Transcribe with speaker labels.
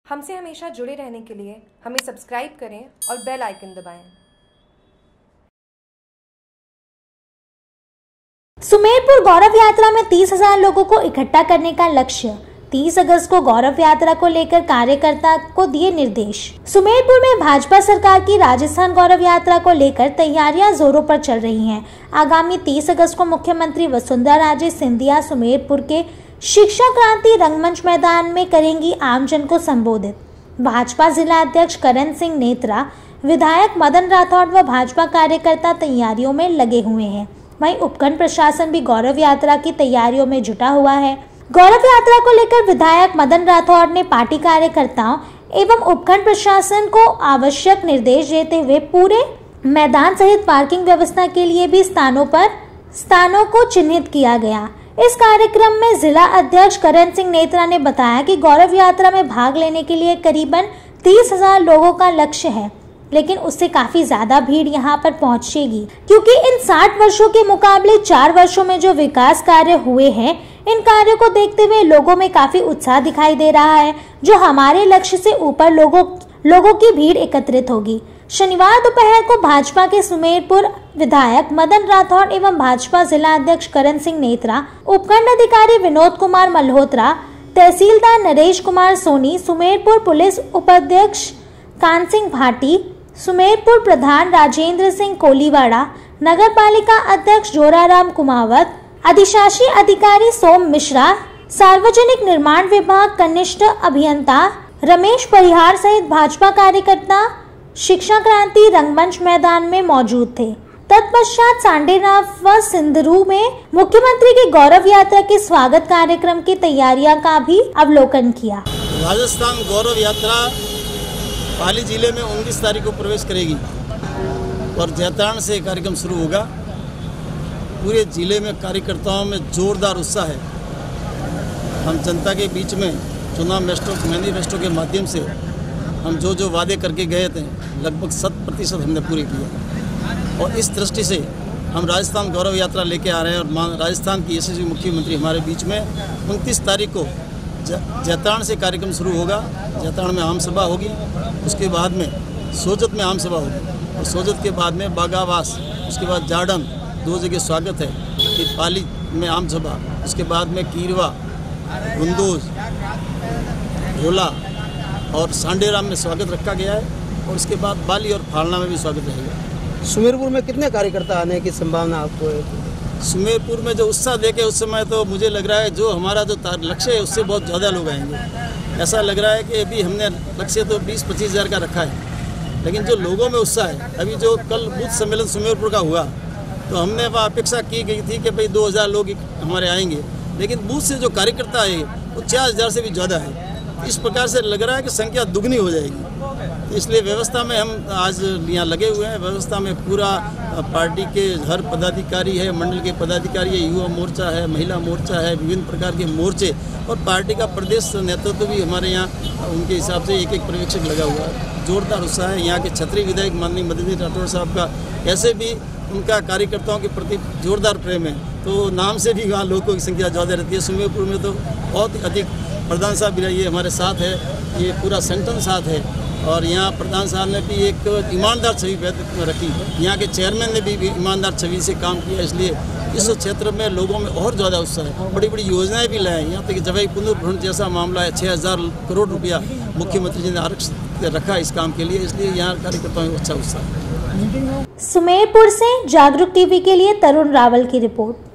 Speaker 1: हमसे हमेशा जुड़े रहने के लिए हमें सब्सक्राइब करें और बेल आइकन दबाएं।
Speaker 2: सुमेरपुर गौरव यात्रा में 30,000 लोगों को इकट्ठा करने का लक्ष्य। 30 अगस्त को गौरव यात्रा को लेकर कार्यकर्ता को दिए निर्देश। सुमेरपुर में भाजपा सरकार की राजस्थान गौरव यात्रा को लेकर तैयारियां जोरों पर चल रही हैं। आगामी 30 अगस्त को मुख्यमंत्री वसुंधरा राजे सिंधिया सुमेरपुर के शिक्षा क्रांति रंगमंच मैदान में करेंगी आमजन को संबोधित। भाजपा जिला अध्यक्ष करण सिंह नेत्रा, विधायक मदन राठौड़ व भाजपा कार्यकर्ता तैयारियों में लगे हुए हैं। वहीं उपखंड प्रशासन भी गौरव यात्रा की तैयारियों में जुटा हुआ है। गौरव यात्रा को लेकर विधायक मदन राठौड़ ने पार्टी कार्यकर्ताओं एवं उपखंड प्रशासन को आवश्यक निर्देश देते हुए पूरे मैदान सहित पार्किंग व्यवस्था के लिए भी स्थानों को चिन्हित किया गया। इस कार्यक्रम में जिला अध्यक्ष करण सिंह नेत्रा ने बताया कि गौरव यात्रा में भाग लेने के लिए करीबन 30,000 लोगों का लक्ष्य है, लेकिन उससे काफी ज्यादा भीड़ यहां पर पहुंचेगी, क्योंकि इन 60 वर्षों के मुकाबले 4 वर्षों में जो विकास कार्य हुए हैं, इन कार्यों को देखते हुए लोगों में काफी उत्साह दिखाई दे रहा है, जो हमारे लक्ष्य से ऊपर लोगों की भीड़ एकत्रित होगी। शनिवार दोपहर को भाजपा के सुमेरपुर विधायक मदन राठौड़ एवं भाजपा जिला अध्यक्ष करण सिंह नेत्रा, उपखंड अधिकारी विनोद कुमार मल्होत्रा, तहसीलदार नरेश कुमार सोनी, सुमेरपुर पुलिस उपाध्यक्ष कान सिंह भाटी, सुमेरपुर प्रधान राजेंद्र सिंह कोलीवाड़ा, नगर पालिका अध्यक्ष जोराराम कुमावत, अधिशासी अधिकारी सोम मिश्रा, सार्वजनिक निर्माण विभाग कनिष्ठ अभियंता रमेश परिहार सहित भाजपा कार्यकर्ता शिक्षा क्रांति रंगमंच मैदान में मौजूद थे। तत्पश्चात सांडेराव व सिंदरू में मुख्यमंत्री की गौरव यात्रा के स्वागत कार्यक्रम की तैयारियां का भी अवलोकन किया।
Speaker 3: राजस्थान गौरव यात्रा पाली जिले में 19 तारीख को प्रवेश करेगी और जैतारण से कार्यक्रम शुरू होगा। पूरे जिले में कार्यकर्ताओं में जोरदार उत्साह है। हम जनता के बीच में चुनाव मैनिफेस्टो के माध्यम से हम जो वादे करके गए थे, लगभग 100% हमने पूरे किए। और इस दृष्टि से हम राजस्थान गौरव यात्रा लेके आ रहे हैं और राजस्थान की यशस्वी मुख्यमंत्री हमारे बीच में 29 तारीख को जैतारण से कार्यक्रम शुरू होगा। जैतारण में आम सभा होगी, उसके बाद में सोजत में आम सभा होगी और सोजत के बाद में बागावास, उसके बाद जाडन, 2 जगह स्वागत है। फिर पाली में आम सभा, उसके बाद में कीरवा, गुंदोज, झोला और सांडेराम में स्वागत रखा गया है और उसके बाद बाली और फालना में भी स्वागत रहेगा।
Speaker 4: सुमेरपुर में कितने कार्यकर्ता आने की संभावना आपको है?
Speaker 3: सुमेरपुर में जो उत्साह देखे उस समय तो मुझे लग रहा है जो हमारा जो लक्ष्य है उससे बहुत ज़्यादा लोग आएंगे। ऐसा लग रहा है कि अभी हमने लक्ष्य तो 20-25 हज़ार का रखा है, लेकिन जो लोगों में उत्साह है, अभी जो कल बूथ सम्मेलन सुमेरपुर का हुआ तो हमने वह अपेक्षा की गई थी कि भाई 2,000 लोग हमारे आएंगे, लेकिन बूथ से जो कार्यकर्ता आए वो 4,000 से भी ज़्यादा है। इस प्रकार से लग रहा है कि संख्या दुगनी हो जाएगी। इसलिए व्यवस्था में हम आज यहाँ लगे हुए हैं। व्यवस्था में पूरा पार्टी के हर पदाधिकारी है, मंडल के पदाधिकारी है, युवा मोर्चा है, महिला मोर्चा है, विभिन्न प्रकार के मोर्चे और पार्टी का प्रदेश नेतृत्व भी हमारे यहाँ उनके हिसाब से एक पर्यवेक्षक लगा हुआ है। जोरदार उत्साह है। यहाँ के छतरी विधायक माननीय मदन राठौड़ साहब का कैसे भी उनका कार्यकर्ताओं के प्रति जोरदार प्रेम है, तो नाम से भी वहाँ लोगों की संख्या ज़्यादा रहती है। सुमेरपुर में तो बहुत अधिक प्रधान साहब भी ये हमारे साथ है, ये पूरा संगठन साथ है और यहाँ प्रधान साहब ने भी एक ईमानदार छवि रखी। यहाँ के चेयरमैन ने भी ईमानदार छवि से काम किया, इसलिए इस क्षेत्र में लोगों में और ज़्यादा उत्साह है। बड़ी बड़ी योजनाएं भी लाए। यहाँ तक कि जवाई पुनर्भरण जैसा मामला है, 6,000 करोड़ रुपया मुख्यमंत्री जी ने आरक्षित रखा इस काम के लिए, इसलिए यहाँ कार्यकर्ताओं में अच्छा उत्साह है।
Speaker 2: सुमेरपुर से जागरूक टीवी के लिए तरुण रावल की रिपोर्ट।